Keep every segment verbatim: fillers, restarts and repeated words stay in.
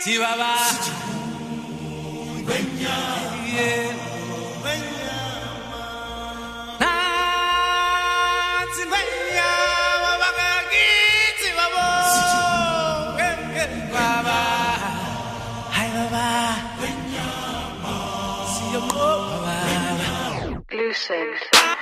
Chihuahua. Yeah. Lucid.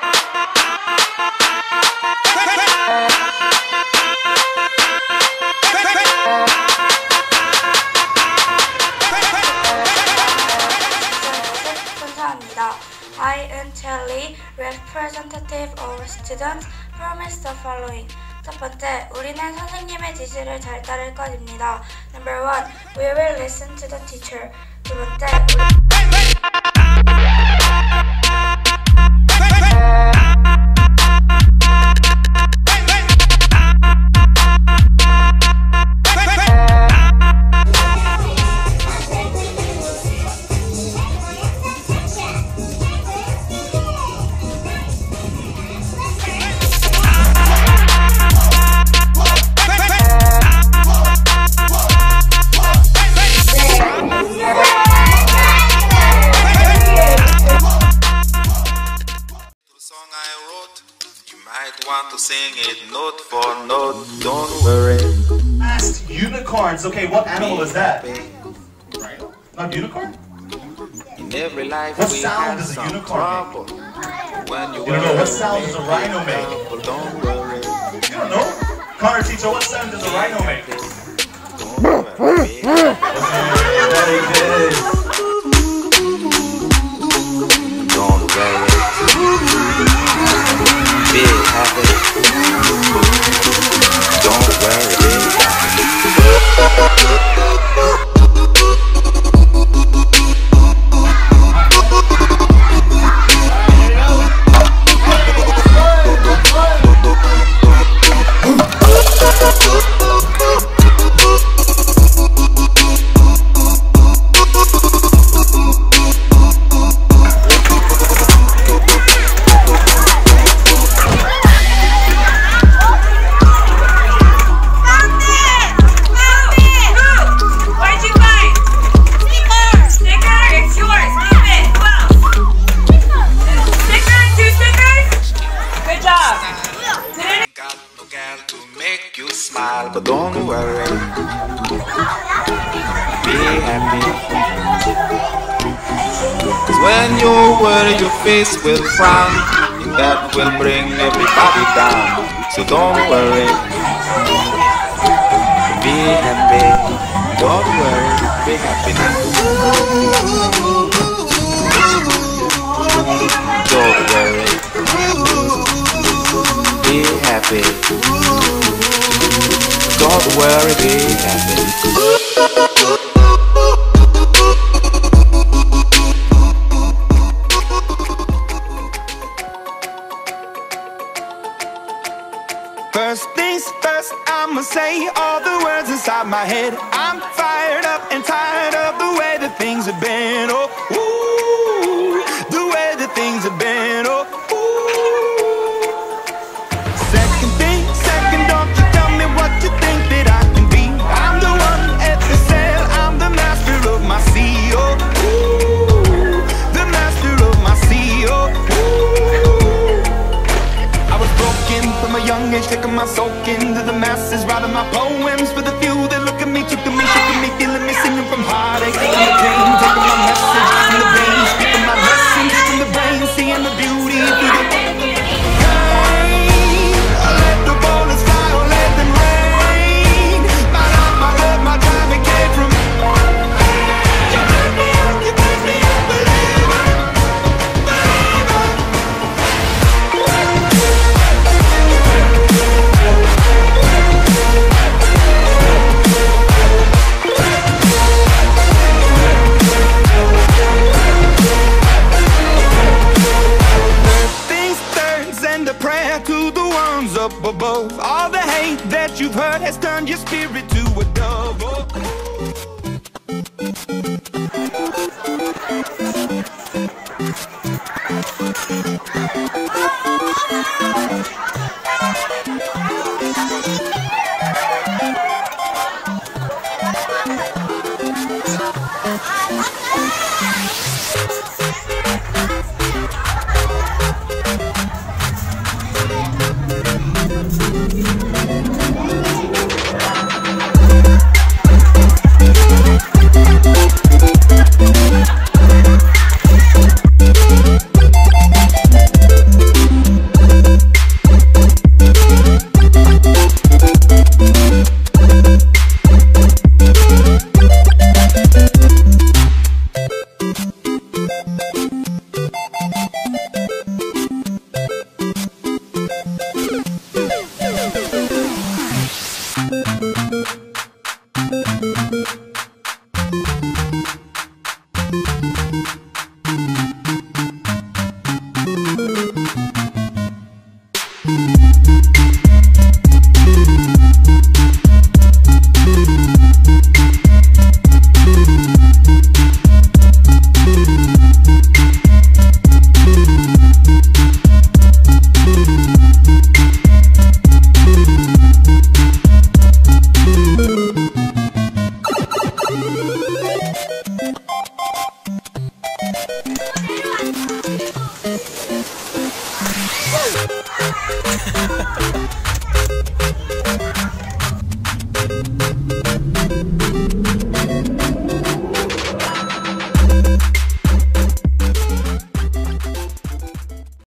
감사합니다. I am Charlie, representative of students, promise the following. 첫 번째, 우리는 선생님의 지시를 잘 따를 것입니다. Number one, we will listen to the teacher. 두 번째, 우리 want to sing it note for note, don't worry. Asked unicorns. Okay, what animal is that? Rhino? Not unicorn? In every life what we sound have does a some unicorn trouble. make? When you, you don't know what sound does a rhino make? Trouble, don't worry. You don't know? Connor teacher, what sound does a rhino make? Don't worry. Very good. Don't worry. Be happy. Don't worry, be happy. But don't worry, be happy. Cause when you worry, your face will frown, and that will bring everybody down. So don't worry, be happy. Don't worry, be happy now. Don't worry, be happy. Don't worry, be happy. First things first, I'ma say all the words inside my head. I'm fired up and tired of the way that things have been. Oh, ooh, the way that things have been. Oh, ooh. Second thing, second, don't you tell me what you think that I can be. I'm the one at the sail, I'm the master of my sea. Oh, ooh, the master of my sea. Oh, ooh. I was broken from a young age, taking my soul into the masses, writing my poems for the few that look at me, took to me, shook at me, feeling me, singing from heartache, taking the pain, taking my message from the veins, speaking my lessons from the brain, seeing the beauty through the pain. I let the bullets fly, or let them rain. My life, my love, my time, it came from you put me up, you put me up, believer, believer. To the ones up above, all the hate that you've heard has turned your spirit to a dove. Oh. you.